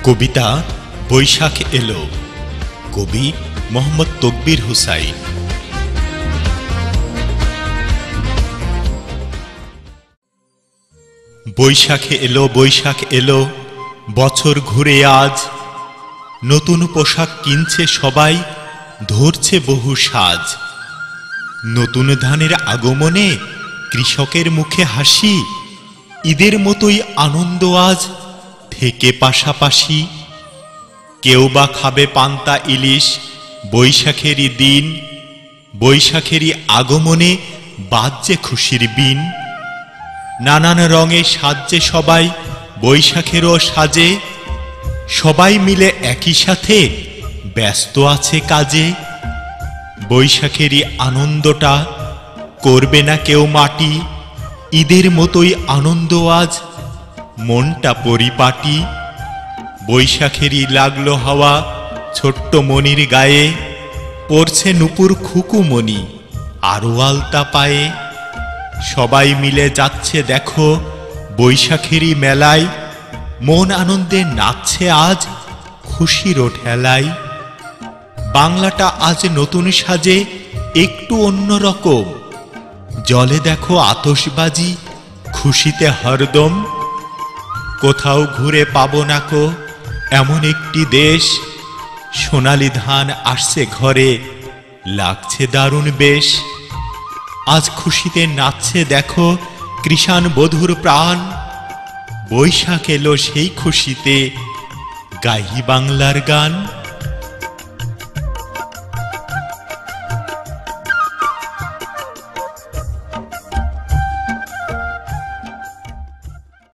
কবিতা বৈশাখ এলো। কবি মোহাম্মদ তকবীর হুসাইন। বৈশাখ এলো, বৈশাখ এলো, বছর ঘুরে আজ। নতুন পোশাক কিনছে সবাই, ধরছে বহু সাজ। নতুন ধানের আগমনে কৃষকের মুখে হাসি। ঈদের মতোই আনন্দ আজ থেকে পাশাপাশি। কেউ বা খাবে পান্তা ইলিশ বৈশাখেরই দিন। বৈশাখেরই আগমনে বাজছে খুশির বিন। নানান রঙে সাজছে সবাই বৈশাখেরও সাজে। সবাই মিলে একই সাথে ব্যস্ত আছে কাজে। বৈশাখেরই আনন্দটা করবে না কেউ মাটি। ঈদের মতোই আনন্দ আজ, মনটা পরিপাটি। বৈশাখেরই লাগলো হাওয়া ছোট্ট মনির গায়ে। পড়ছে নূপুর খুকুমণি আরো আলতা পায়ে। সবাই মিলে যাচ্ছে দেখো বৈশাখেরই মেলায়। মন আনন্দে নাচছে আজ খুশির ঠেলায়। বাংলাটা আজ নতুন সাজে একটু অন্যরকম। জলে দেখো আতশবাজি খুশিতে হরদম। কোথাও ঘুরে পাবো না কো এমন একটি দেশ। সোনালি ধান আসছে ঘরে, লাগছে দারুণ বেশ। আজ খুশিতে নাচছে দেখো কৃষাণ বধূর প্রাণ। বৈশাখ এলো সেই খুশিতে গাহি বাংলার গান।